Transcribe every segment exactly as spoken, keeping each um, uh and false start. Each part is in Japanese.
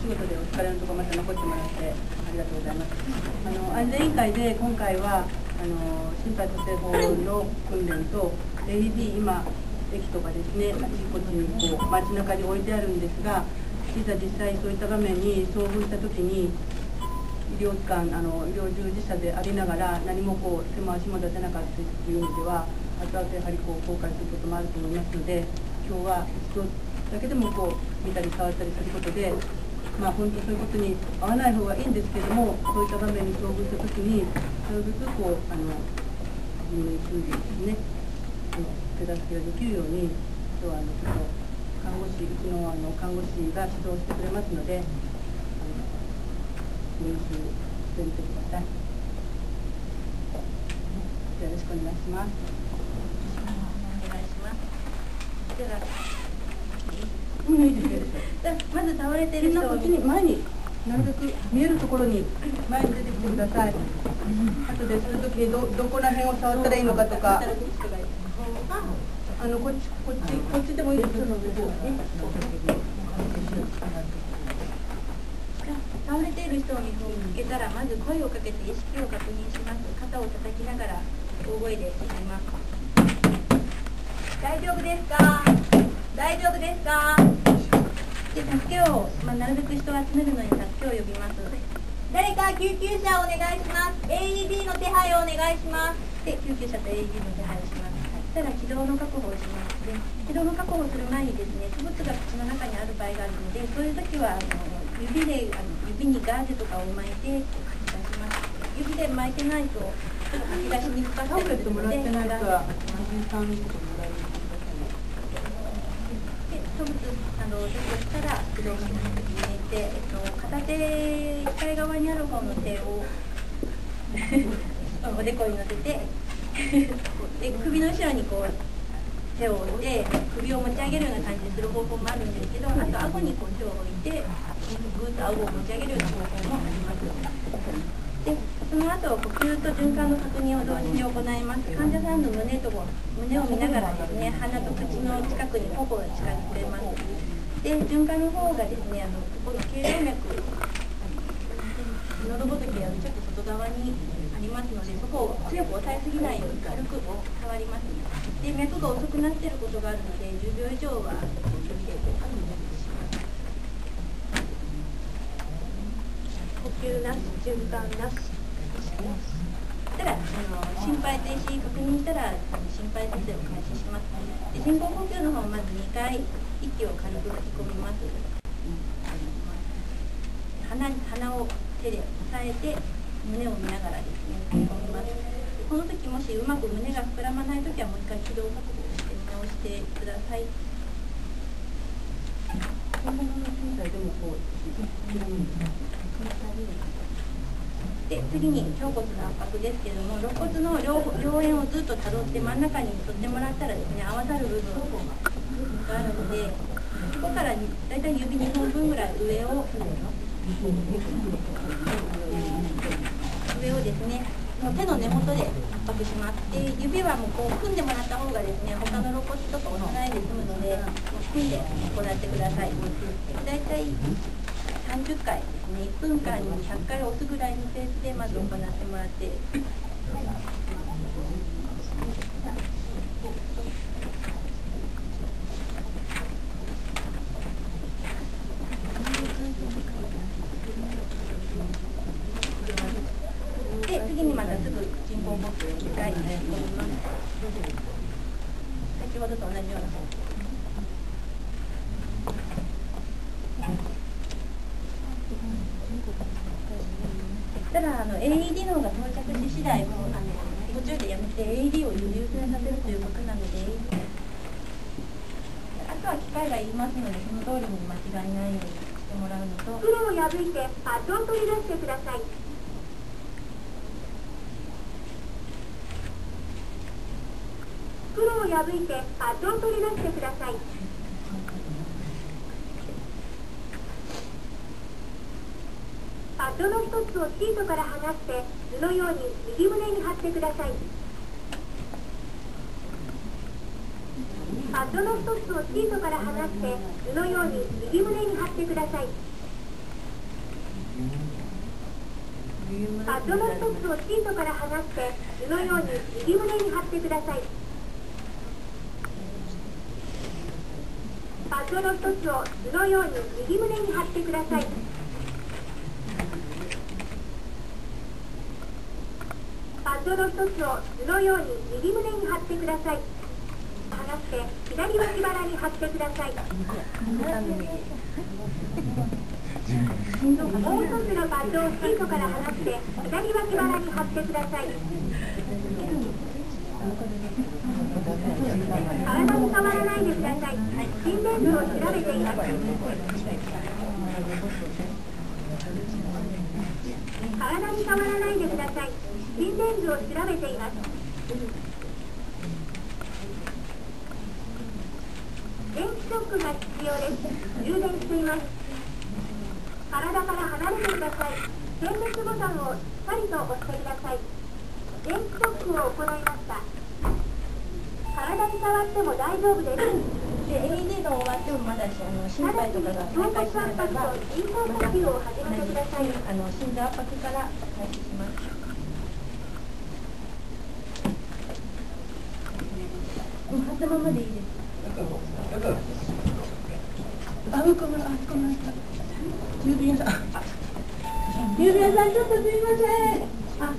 仕事でお疲れのところまた残ってもらってありがとうございます。あの安全委員会で今回はあの心肺蘇生法の訓練と エーイーディー 今駅とかですね、あちこちにこう街中に置いてあるんですが、いざ実際そういった場面に遭遇した時に医療機関あの医療従事者でありながら何もこう手も足も出せなかったというのでは後々やはりこう後悔することもあると思いますので、今日は一度だけでもこう見たり触ったりすることで、まあ本当そういうことに合わない方がいいんですけれども、そういった場面に遭遇した時になるべくこうあの自分の準備ですね、手助けができるように今日はあのちょっと看護師うちのあの看護師が指導してくれますので、あの練習してみてください。よろしくお願いします。 お願いします。では、 うん、いいですよ。 まず倒れてる人をこっちに前になるべく見えるところに前に出てきてください。後でそういう時にどどこら辺を触ったらいいのかとか、あのこっちこっちこっちでもいいですよ。 倒れている人に見つけたらまず声をかけて意識を確認します。肩を叩きながら大声で言います。大丈夫ですか？大丈夫ですか？で、助けを、まあ、なるべく人を集めるのに助けを呼びます。誰か救急車をお願いします。エーイーディー の手配をお願いします。で、救急車と エーイーディー の手配をします。そしたら気道の確保をします。で、気道の確保をする前にですね、異物が口の中にある場合があるので、そういう時はあの指であの指にガーゼとかを巻いて吐き出します。指で巻いてないとちょっと吐き出しにくかったりするので、で、一つあの除去したら気道に入れて、えっと、片手一回側にある方の手をおでこに乗せてで首の後ろにこう手を置いて首を持ち上げるような感じでする方法もあるんですけど、あと顎にこう手を置いてぐーっと顎を持ち上げるような方法もあります。で、その後呼吸と循環の確認を同時に行います。患者さんの胸と胸を見ながらですね、鼻と口の近くに頬を近づけます。で、循環の方がですね、あのここの頸動脈、喉仏がちょっと外側にありますので、そこを強く押さえすぎないように軽く触ります。で、脈が遅くなっていることがあるので、じゅうびょう以上は気をつけてお願いします。呼吸なし、循環なし。ただあの心肺停止確認したら心肺蘇生を開始します。で、人工呼吸の方まずにかい息を軽く吹き込みます。鼻鼻を手で押さえて胸を見ながらですね吹き込みます。この時もしうまく胸が膨らまない時はもう一回気道確保して見直してください。 本物の検査でもこうで、次に胸骨の圧迫ですけれども、肋骨の 両, 両円をずっとたどって真ん中に取ってもらったらですね、合わさる部分があるので、そこからだいたい指にほんぶんぐらい上を上をですね、もう手の根元で圧迫します。で、指はもうこう組んでもらった方がですね、他の肋骨とか押さないで済むので、もう組んで行ってください。だいたいさんじゅっかいですね、いっぷんかんにひゃっかい押すぐらいのペースでまず行ってもらって。で、次にまたすぐ人工呼吸をにかい行います。先ほどと同じような方法。ただあの エーイーディー の方が到着し次第もあの途中でやめて エーイーディー を優先させるということなので、あとは機械が言いますのでその通りに間違いないようにしてもらうのと、 袋を破いてパッドを取り出してください。袋を破いてパッドを取り出してください。パッドの一つをシートから剥がして図のように右胸に貼ってください。パッドの一つをシートから剥がして図のように右胸に貼ってください。 パッドの一つをシートから剥がして図のように右胸に貼ってください。パッドの一つを図のように右胸に貼ってください。パッドの一つを図のように右胸に貼ってください。剥がして左脇腹に貼ってください。もう一つのパッドをシートから剥がして左脇腹に貼ってください。体に触らないでください。心電図を調べています。体に触らないでください。心電図を調べています。電気ショックが必要です。充電しています。体から離れてください。点滅ボタンをしっかりと押してください。電気ショックを行いました。体に触っても大丈夫です。 で エーイーディー が終わってもまだあの心肺とかが再開すればまた人工呼吸を始めてください。 あの心臓圧迫から開始します。もう貼ったままでいいです。 あ、向こうの、あ、ごめんなさい。郵便屋さん。郵便屋さん、ちょっとすいません。あ。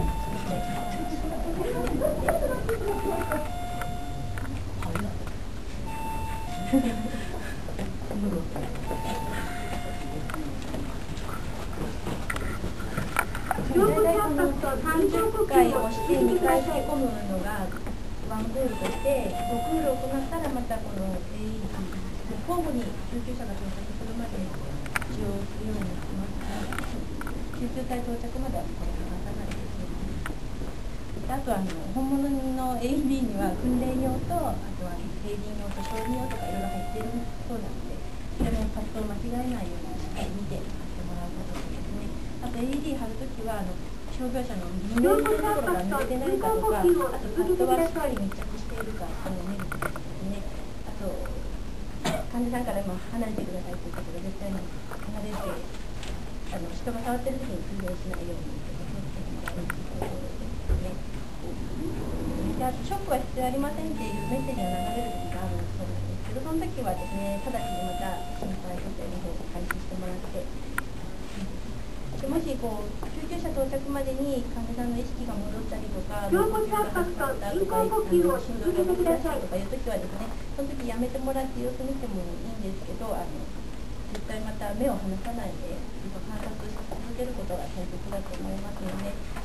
さんじゅっかい押してにかい吸い込むのがワンクールとして、ごクール行ったらまたこの エーイーディー 交互に救急車が到着するまで使用するようにします。救急隊到着まではこれ離さないですね。あとはあの本物の エーイーディー には訓練用と、あとは成人用と小児用とかいろいろ入っているそうなので、それもパッドを間違えないようにしっかり見て貼ってもらうことですね。あと エーイーディー 貼るときはあの傷病者の二の腕のところが抜けてないかとか、あとパッドはしっかり密着しているかを見ることですね。あと患者さんからも離れてくださいということで、絶対に離れて、あの人が触ってる時に通用しないように気をつけてもらうということですね。で、あとショックは必要ありませんっていうメッセージが流れる時があるそうなんですけど、その時はですね、直ちにまた心肺蘇生の方を開始してもらって、でもしこう救急車到着までに患者さんの意識が戻ったりとか、 胸骨圧迫と人工呼吸を続けてくださいとかいう時はですね、その時やめてもらって様子見てもいいんですけど、あの絶対また目を離さないで観察し続けることが大切だと思いますので。